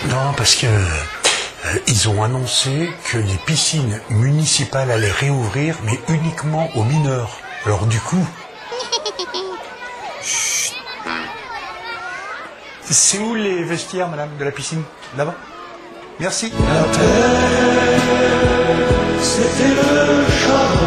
Non, parce que ils ont annoncé que les piscines municipales allaient réouvrir, mais uniquement aux mineurs. Alors du coup... Chut. C'est où les vestiaires, madame, de la piscine? Là-bas? Merci. La terre, c'était le charbon.